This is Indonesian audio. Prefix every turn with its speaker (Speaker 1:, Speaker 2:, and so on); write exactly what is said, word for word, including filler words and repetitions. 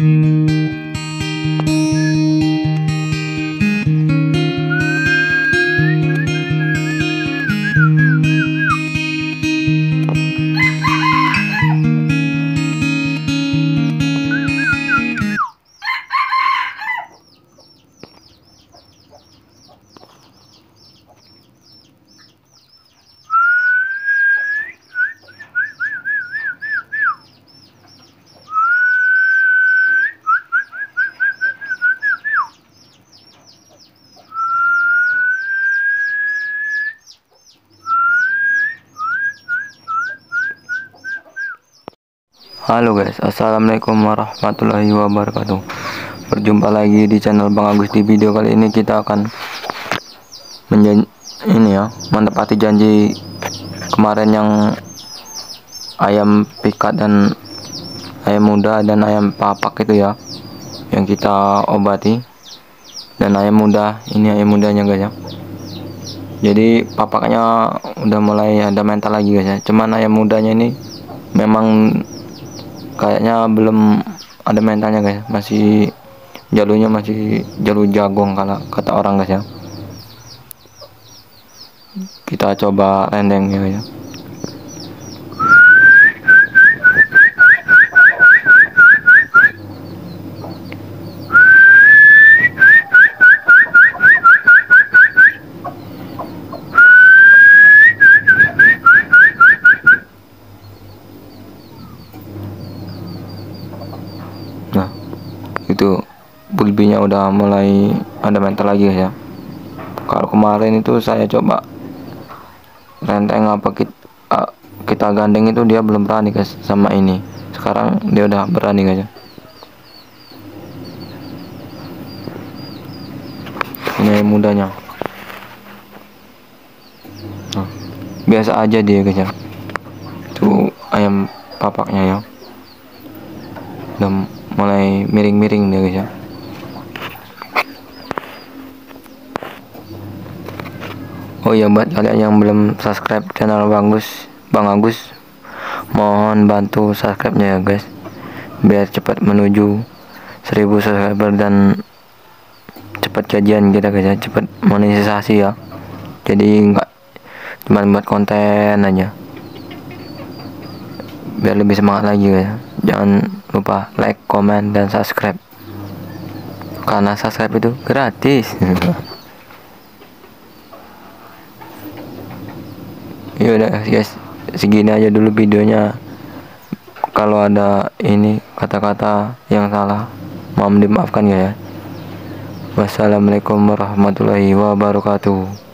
Speaker 1: Halo guys, assalamualaikum warahmatullahi wabarakatuh. Berjumpa lagi di channel Bang Agus. Di video kali ini kita akan menjan ini ya menepati janji kemarin yang ayam pikat dan ayam muda dan ayam papak itu ya, yang kita obati. Dan ayam muda ini ayam mudanya guys ya. Jadi papaknya udah mulai ada mental lagi guys ya. Cuman ayam mudanya ini memang kayaknya belum ada mentalnya guys, masih jalurnya masih jalur jagung kalau kata orang guys ya. Kita coba rendeng ya guys ya. Nah, itu bulbinya udah mulai ada mental lagi guys ya. Kalau kemarin itu saya coba renteng apa kita, uh, kita gandeng itu dia belum berani guys sama ini. Sekarang dia udah berani guys ya. Ini ayam mudanya. Nah, biasa aja dia guys ya. Itu ayam papaknya ya. Udah mulai miring-miring dia guys ya. Oh ya, buat kalian yang belum subscribe channel Bang Agus, Bang Agus, mohon bantu subscribe-nya ya guys, biar cepat menuju seribu subscriber dan cepat gajian kita guys ya, cepat monetisasi ya. Jadi nggak cuma buat konten aja, biar lebih semangat lagi guys ya. Jangan lupa like, comment, dan subscribe, karena subscribe itu gratis. Ya udah guys, segini aja dulu videonya. Kalau ada ini kata-kata yang salah, mohon dimaafkan ya. Wassalamualaikum warahmatullahi wabarakatuh.